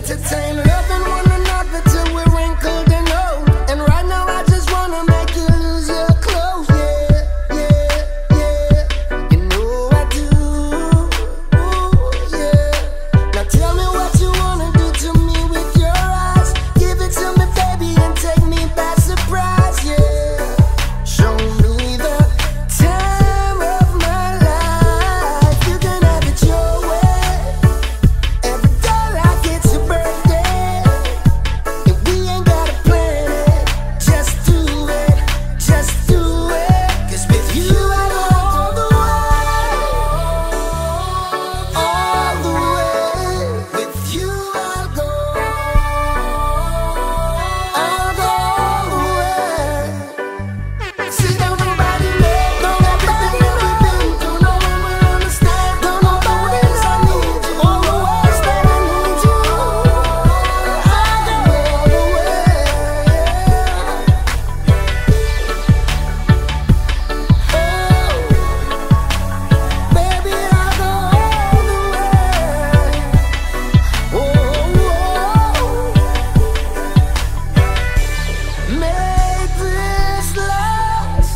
entertain, loving one another till we're wrinkled and old. And right now I just wanna make you lose your clothes. Yeah, yeah, yeah, you know I do. Ooh, yeah. Now tell me what you wanna do to me with your eyes. Give it to me, baby, and take me by surprise. Yeah, show me the time of my life. You can have it your way. Every day like it's your birthday, and we ain't gotta plan it. Just do it, just do it. 'Cause with you I go all the way, all the way. With you I'll go all the way. See, don't nobody know, don't nobody know we've been through. No one will understand, don't know the ways I need you, all the ways that I need you. I'll go all the way. Oh, baby, I'll go all the way. Make this last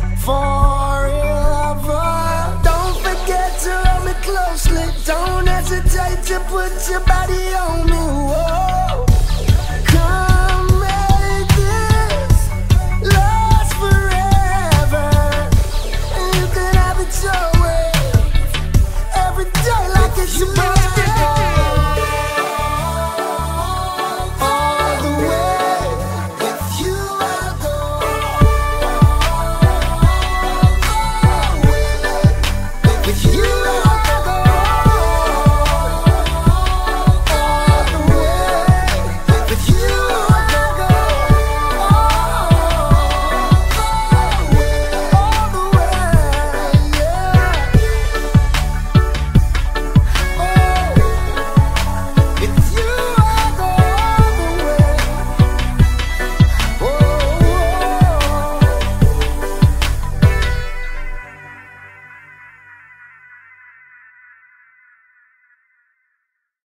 forever. Don't forget to hold me closely. Don't hesitate to put your body on me.